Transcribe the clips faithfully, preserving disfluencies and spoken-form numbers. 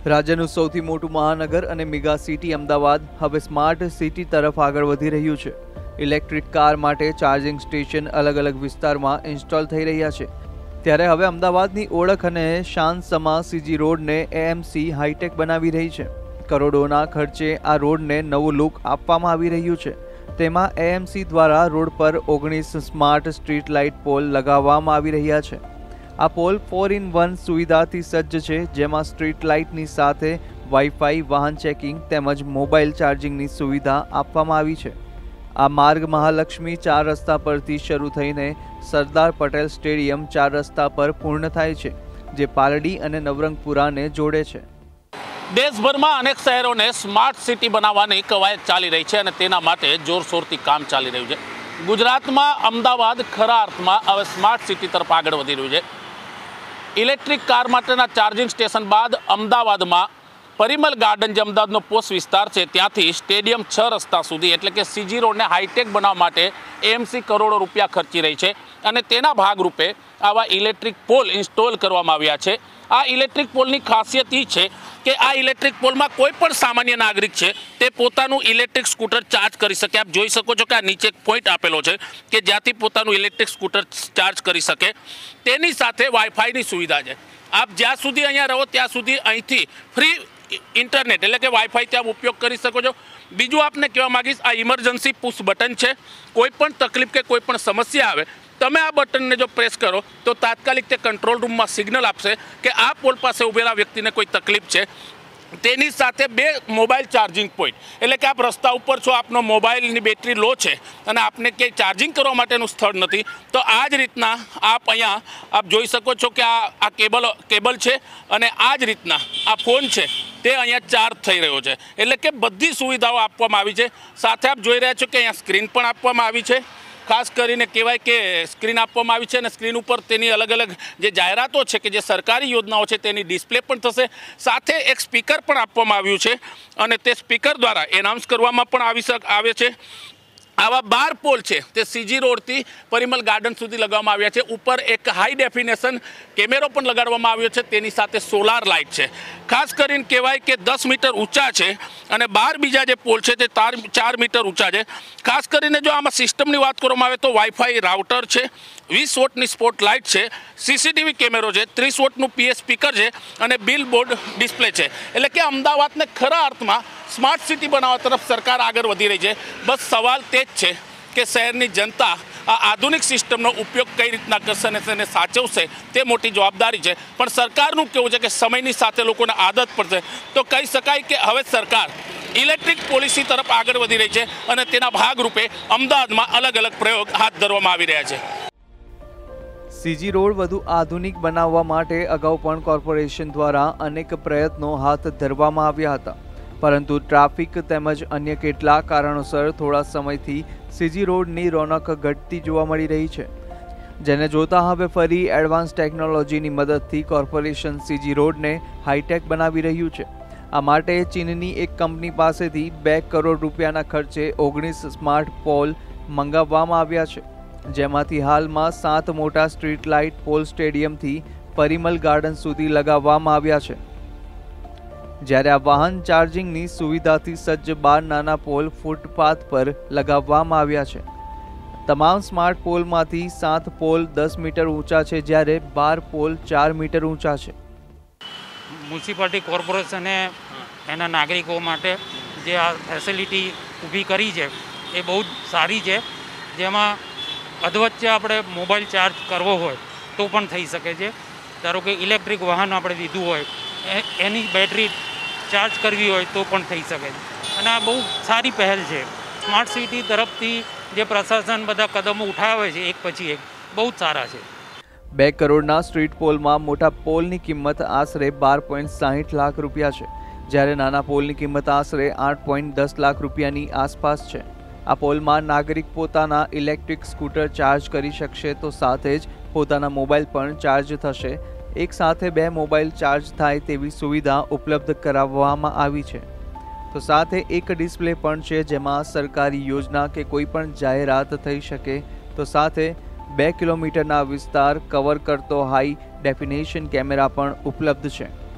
રાજ્યનું સૌથી મોટું મહાનગર અને મેગા સિટી અમદાવાદ હવે સ્માર્ટ સિટી તરફ આગળ વધી રહ્યું છે। ઇલેક્ટ્રિક કાર માટે ચાર્જિંગ સ્ટેશન અલગ અલગ વિસ્તારમાં ઇન્સ્ટોલ થઈ રહ્યા છે। ત્યારે હવે અમદાવાદની ઓળખ અને શાન સમા સીજી રોડને એએમસી હાઈટેક બનાવી રહી છે। કરોડોના ખર્ચે આ રોડને નવું લુક આપવામાં આવી રહ્યું છે। તેમાં એએમસી દ્વારા રોડ પર ઓગણીસ સ્માર્ટ સ્ટ્રીટ લાઇટ પોલ લગાવવામાં આવી રહ્યા છે। આ પોલ ફોર ઇન વન સુવિધાથી સજ્જ છે, જેમાં સ્ટ્રીટ લાઇટની સાથે વાઈફાઈ, વાહન ચેકિંગ તેમજ મોબાઈલ ચાર્જિંગની સુવિધા આપવામાં આવી છે। આ માર્ગ મહાલક્ષ્મી ચાર રસ્તા પરથી શરૂ થઈને સરદાર પટેલ સ્ટેડિયમ ચાર રસ્તા પર પૂર્ણ થાય છે, જે પાલડી અને નવરંગપુરાને જોડે છે। દેશભરમાં અનેક શહેરોને સ્માર્ટ સિટી બનાવવાની કવાયત ચાલી રહી છે અને તેના માટે જોરશોરથી કામ ચાલી રહ્યું છે। ગુજરાતમાં અમદાવાદ ખરા અર્થમાં હવે સ્માર્ટ સિટી તરફ આગળ વધી રહ્યું છે। ઇલેક્ટ્રિક કાર માટેના ચાર્જિંગ સ્ટેશન બાદ અમદાવાદમાં પરિમલ ગાર્ડન, જે અમદાવાદનો પોસ્ટ વિસ્તાર છે, ત્યાંથી સ્ટેડિયમ છ રસ્તા સુધી એટલે કે સીજી રોડને હાઈટેક બનાવવા માટે એએમસી કરોડો રૂપિયા ખર્ચી રહી છે અને તેના ભાગરૂપે આવા ઇલેક્ટ્રિક પોલ ઇન્સ્ટોલ કરવામાં આવ્યા છે। આ ઇલેક્ટ્રિક પોલની ખાસિયત એ છે કે આ ઇલેક્ટ્રિક પોલમાં કોઈ પણ સામાન્ય નાગરિક છે તે પોતાનું ઇલેક્ટ્રિક સ્કૂટર ચાર્જ કરી શકે। આપ જોઈ શકો છો કે આ નીચે એક પોઈન્ટ આપેલો છે કે જ્યાંથી પોતાનું ઇલેક્ટ્રિક સ્કૂટર ચાર્જ કરી શકે। તેની સાથે વાઈફાઈની સુવિધા છે। આપ જ્યાં સુધી અહીંયા રહો ત્યાં સુધી અહીંથી ફ્રી ઇન્ટરનેટ એટલે કે વાઈફાઈ ત્યાં ઉપયોગ કરી શકો છો। બીજું આપને કહેવા માંગીશ, આ ઇમરજન્સી પુશ બટન છે। કોઈ પણ તકલીફ કે કોઈ પણ સમસ્યા આવે તમે આ બટનને જો પ્રેસ કરો તો તાત્કાલિક તે કંટ્રોલ રૂમમાં સિગ્નલ આપશે કે આ પોલ પાસે ઉભેલા વ્યક્તિને કોઈ તકલીફ છે। તેની સાથે બે મોબાઈલ ચાર્જિંગ પોઈન્ટ એટલે કે આપ રસ્તા ઉપર છો, આપનો મોબાઈલની બેટરી લો છે અને આપને ક્યાંય ચાર્જિંગ કરવા માટેનું સ્થળ નથી, તો આ જ રીતના આપ અહીંયા આપ જોઈ શકો છો કે આ આ કેબલ કેબલ છે અને આ જ રીતના આ ફોન છે તે અહીંયા ચાર્જ થઈ રહ્યો છે। એટલે કે બધી સુવિધાઓ આપવામાં આવી છે। સાથે આપ જોઈ રહ્યા છો કે અહીંયા સ્ક્રીન પણ આપવામાં આવી છે। ખાસ કરીને કહેવાય કે સ્ક્રીન આપવામાં આવી છે અને સ્ક્રીન ઉપર તેની અલગ અલગ જે જાહેરાતો છે કે જે સરકારી યોજનાઓ છે તેની ડિસ્પ્લે પણ થશે। સાથે એક સ્પીકર પણ આપવામાં આવ્યું છે અને તે સ્પીકર દ્વારા એનાઉન્સ કરવામાં પણ આવી શક આવે છે। આવા બાર પોલ છે તે સીજી રોડથી પરિમલ ગાર્ડન સુધી લગાવવામાં આવ્યા છે। ઉપર એક હાઈ ડેફિનેશન કેમેરો પણ લગાડવામાં આવ્યો છે, તેની સાથે સોલાર લાઇટ છે। ખાસ કરીને કહેવાય કે દસ મીટર ઊંચા છે અને બાર બીજા જે પોલ છે તે ચાર મીટર ઊંચા છે। ખાસ કરીને જો આમાં સિસ્ટમની વાત કરવામાં આવે તો વાઈફાઈ રાઉટર છે, વીસ વોટની સ્પોટ લાઇટ છે, સીસીટીવી કેમેરો છે, ત્રીસ વોટનું પીએસ સ્પીકર છે અને બિલ બોર્ડ ડિસ્પ્લે છે। એટલે કે અમદાવાદને ખરા અર્થમાં સ્માર્ટ સિટી બનાવવા તરફ સરકાર આગળ વધી રહી છે। બસ સવાલ તે જ છે કે શહેરની જનતા આ આધુનિક સિસ્ટમનો ઉપયોગ કઈ રીતના કરશે અને તેને સાચવશે તે મોટી જવાબદારી છે। પણ સરકારનું કેવું છે કે સમયની સાથે લોકોને આદત પડશે, તો કહી શકાય કે હવે સરકાર ઇલેક્ટ્રિક પોલિસી તરફ આગળ વધી રહી છે અને તેના ભાગરૂપે અમદાવાદમાં અલગ અલગ પ્રયોગ હાથ ધરવામાં આવી રહ્યા છે। સીજી રોડ વધુ આધુનિક બનાવવા માટે અગાઉ પણ કોર્પોરેશન દ્વારા અનેક પ્રયત્નો હાથ ધરવામાં આવ્યા હતા, પરંતુ ટ્રાફિક તેમજ અન્ય કેટલાક કારણોસર થોડા સમયથી સીજી રોડની રોનક ઘટતી જોવા મળી રહી છે, જેને જોતા હવે ફરી એડવાન્સ ટેકનોલોજીની મદદથી કોર્પોરેશન સીજી રોડને હાઈટેક બનાવી રહ્યું છે। આ માટે ચીનની એક કંપની પાસેથી બે કરોડ રૂપિયાના ખર્ચે ઓગણીસ સ્માર્ટ પોલ મંગાવવામાં આવ્યા છે, જેમાંથી હાલમાં સાત મોટા સ્ટ્રીટ લાઇટ પોલ સ્ટેડિયમથી પરિમલ ગાર્ડન સુધી લગાવવામાં આવ્યા છે, જ્યારે આ વાહન ચાર્જિંગની સુવિધાથી સજ્જ બાર નાના પોલ ફૂટપાથ પર લગાવવામાં આવ્યા છે। તમામ સ્માર્ટ પોલમાંથી સાત પોલ દસ મીટર ઊંચા છે, જ્યારે બાર પોલ ચાર મીટર ઊંચા છે। મ્યુનિસિપાલિટી કોર્પોરેશને એના નાગરિકો માટે જે આ ફેસિલિટી ઊભી કરી છે એ બહુ જ સારી છે, જેમાં અધવચ્ચે આપણે મોબાઈલ ચાર્જ કરવો હોય તો પણ થઈ શકે છે। ધારો કે ઇલેક્ટ્રિક વાહન આપણે લીધું હોય એની બેટરી ચાર્જ કરવી હોય તો પણ થઈ શકે છે અને આ બહુ સારી પહેલ છે। સ્માર્ટ સિટી તરફથી જે પ્રશાસન બધા કદમો ઉઠાવે છે એક પછી એક બહુ જ સારા છે। બે કરોડના સ્ટ્રીટ પોલમાં મોટા પોલની કિંમત આશરે બાર પોઈન્ટ સાહીઠ લાખ રૂપિયા છે, જ્યારે નાના પોલની કિંમત આશરે આઠ પોઈન્ટ દસ લાખ રૂપિયાની આસપાસ છે। આ પોલમાં નાગરિક પોતાના ઇલેક્ટ્રિક સ્કૂટર ચાર્જ કરી શકશે, તો સાથે જ પોતાના મોબાઈલ પણ ચાર્જ થશે। એક સાથે બે મોબાઈલ ચાર્જ થાય તેવી સુવિધા ઉપલબ્ધ કરાવવામાં આવી છે। તો સાથે એક ડિસ્પ્લે પણ છે, જેમાં સરકારી યોજના કે કોઈ પણ જાહેરાત થઈ શકે। તો સાથે બે કિલોમીટરના વિસ્તાર કવર કરતો હાઈ ડેફિનેશન કેમેરા પણ ઉપલબ્ધ છે।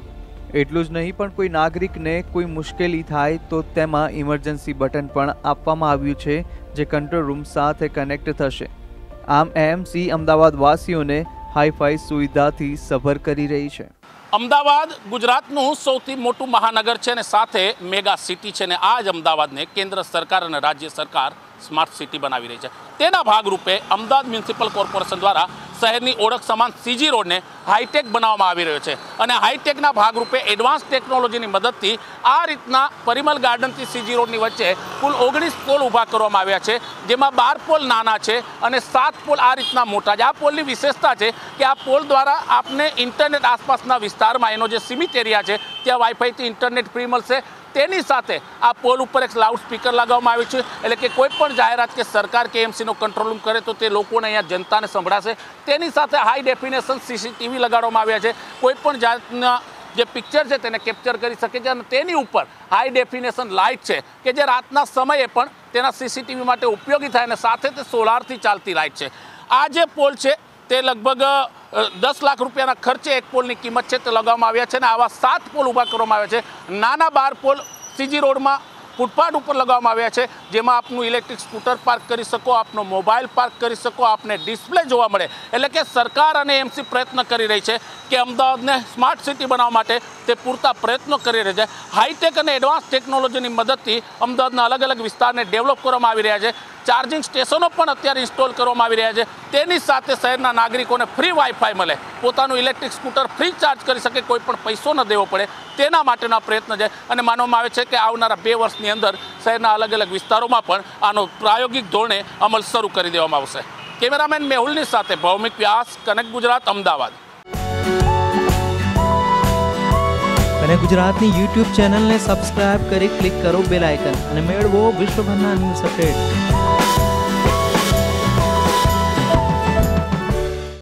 એટલું જ નહીં પણ કોઈ નાગરિકને કોઈ મુશ્કેલી થાય તો તેમાં ઇમરજન્સી બટન પણ આપવામાં આવ્યું છે, જે કંટ્રોલ રૂમ સાથે કનેક્ટ થશે. આમ એએમસી અમદાવાદ વાસીઓને હાઈફાઈ સુવિધાથી સભર કરી રહી છે. અમદાવાદ ગુજરાતનું સૌથી મોટું મહાનગર છે અને સાથે મેગા સિટી છે, ને આ જ અમદાવાદને કેન્દ્ર સરકાર અને રાજ્ય સરકાર સ્માર્ટ સિટી બનાવી રહી છે. તેના ભાગરૂપે અમદાવાદ મ્યુનિસિપલ કોર્પોરેશન દ્વારા શહેરની ઓળખ સમાન સીજી રોડને હાઈટેક બનાવવામાં આવી રહ્યો છે અને હાઈટેકના ભાગરૂપે એડવાન્સ ટેકનોલોજીની મદદથી આ રીતના પરિમલ ગાર્ડનથી સીજી રોડની વચ્ચે કુલ ઓગણીસ પોલ ઊભા કરવામાં આવ્યા છે, જેમાં બાર પોલ નાના છે અને સાત પોલ આ રીતના મોટા છે. આ પોલની વિશેષતા છે કે આ પોલ દ્વારા આપને ઇન્ટરનેટ આસપાસના વિસ્તારમાં એનો જે સીમિત એરિયા છે ત્યાં વાઈફાઈથી ઇન્ટરનેટ ફ્રી મળશે. તેની સાથે આ પોલ ઉપર એક લાઉડ સ્પીકર લગાવવામાં આવ્યું છે, એટલે કે કોઈ પણ જાહેરાત કે સરકાર કે એમસીનો કંટ્રોલ રૂમ કરે તો તે લોકોને અહીંયા જનતાને સંભળાશે. તેની સાથે હાઈ ડેફિનેશન સીસીટીવી લગાડવામાં આવ્યા છે, કોઈ પણ જાતના જે પિક્ચર છે તેને કેપ્ચર કરી શકે છે અને તેની ઉપર હાઈ ડેફિનેશન લાઇટ છે કે જે રાતના સમયે પણ તેના સીસીટીવી માટે ઉપયોગી થાય અને સાથે તે સોલારથી ચાલતી લાઇટ છે. આ જે પોલ છે તે લગભગ દસ લાખ રૂપિયાના ખર્ચે એક પોલની કિંમત છે તે લગાવવામાં આવ્યા છે અને આવા સાત પોલ ઊભા કરવામાં આવ્યા છે. નાના બાર પોલ સીજી રોડમાં ફૂટપાથ ઉપર લગાવવામાં આવ્યા છે, જેમાં આપનું ઇલેક્ટ્રિક સ્કૂટર પાર્ક કરી શકો, આપનો મોબાઈલ પાર્ક કરી શકો, આપને ડિસ્પ્લે જોવા મળે. એટલે કે સરકાર અને એમસી પ્રયત્ન કરી રહી છે કે અમદાવાદને સ્માર્ટ સિટી બનાવવા માટે તે પૂરતા પ્રયત્નો કરી રહી છે. હાઈટેક અને એડવાન્સ ટેકનોલોજીની મદદથી અમદાવાદના અલગ અલગ વિસ્તારને ડેવલપ કરવામાં આવી રહ્યા છે. ચાર્જિંગ સ્ટેશનો પણ અત્યારે ઇન્સ્ટોલ કરવામાં આવી રહ્યા છે. તેની સાથે શહેરના નાગરિકોને ફ્રી વાઈફાઈ મળે, પોતાનું ઇલેક્ટ્રિક સ્કૂટર ફ્રી ચાર્જ કરી શકે, કોઈ પણ પૈસો ન દેવો પડે, તેના માટેના પ્રયત્ન છે અને માનવામાં આવે છે કે આવનારા બે વર્ષની અંદર શહેરના અલગ અલગ વિસ્તારોમાં પણ આનો પ્રાયોગિક ધોરણે અમલ શરૂ કરી દેવામાં આવશે. કેમેરામેન મેહુલની સાથે ભૌમિક વ્યાસ, કનેક્ટ ગુજરાત, અમદાવાદ. કનેક્ટ ગુજરાતની યુટ્યુબ ચેનલને સબસ્ક્રાઇબ કરી ક્લિક કરો બેલ આઇકન અને મેળવો વિશ્વભરના ન્યૂઝ અપડેટ.